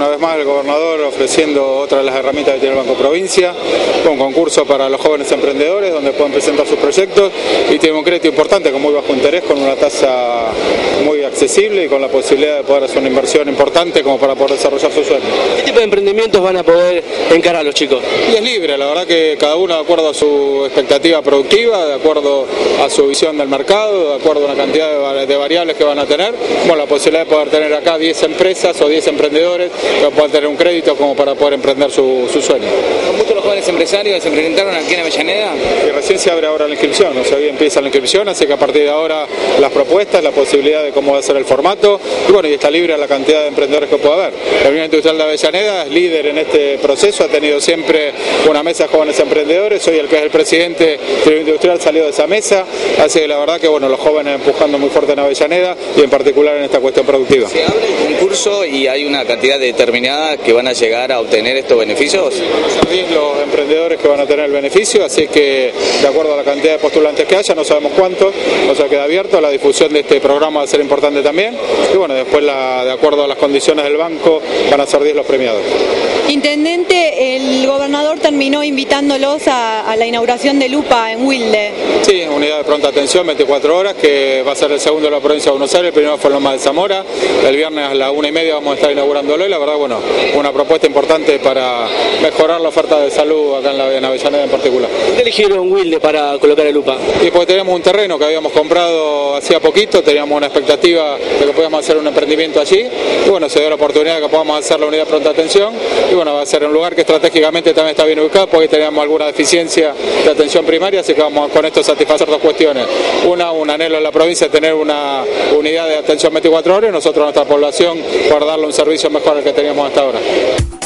una vez más el gobernador ofreciendo otra de las herramientas que tiene el Banco Provincia, con concurso para los jóvenes emprendedores donde pueden presentar sus proyectos y tiene un crédito importante con muy bajo interés, con una tasa muy accesible y con la posibilidad de poder hacer una inversión importante como para poder desarrollar sus sueños. ¿Qué tipo de emprendimientos van a poder encarar los chicos? Y es libre, la verdad que cada uno de acuerdo a su expectativa productiva, de acuerdo a su visión del mercado, de acuerdo a una cantidad de variables que van a tener, bueno, la posibilidad de poder tener acá 10 empresas o 10 emprendedores que puedan tener un crédito como para poder emprender su sueño. ¿Con muchos los jóvenes empresarios se presentaron aquí en Avellaneda? Y recién se abre ahora la inscripción, o sea, hoy empieza la inscripción, así que a partir de ahora las propuestas, la posibilidad de cómo va a ser el formato, y bueno, y está libre la cantidad de emprendedores que pueda haber. La Unión Industrial de Avellaneda es líder en este proceso, ha tenido siempre una mesa de jóvenes emprendedores, hoy el que es el presidente de la Unión Industrial salió de esa mesa, así que la verdad que bueno, los jóvenes empujando muy fuerte en Avellaneda y en particular en esta cuestión productiva. ¿Se abre el concurso y hay una cantidad determinada que van a llegar a obtener estos beneficios? Van a ser 10 los emprendedores que van a tener el beneficio, así que de acuerdo a la cantidad de postulantes que haya, no sabemos cuántos, o sea, queda abierto, la difusión de este programa va a ser importante también, y bueno, después de acuerdo a las condiciones del banco van a ser 10 los premiados. Intendente, el gobernador terminó invitándolos a la inauguración de Lupa en Wilde. Sí, unidad de pronta atención, 24 horas, que va a ser el segundo de la provincia de Buenos Aires, el primero fue en Loma de Zamora, el viernes a las 1:30 vamos a estar inaugurándolo y la verdad, bueno, una propuesta importante para mejorar la oferta de salud acá en Avellaneda en particular. ¿Por qué eligieron Wilde para colocar el Lupa? Y porque teníamos un terreno que habíamos comprado hacía poquito, teníamos una expectativa de que podíamos hacer un emprendimiento allí, y bueno, se dio la oportunidad de que podamos hacer la unidad de pronta atención, y bueno, va a ser un lugar que estratégicamente también está bien ubicado porque teníamos alguna deficiencia de atención primaria, así que vamos con esto a satisfacer dos cuestiones. Una, un anhelo en la provincia de tener una unidad de atención 24 horas y nosotros a nuestra población para darle un servicio mejor al que teníamos hasta ahora.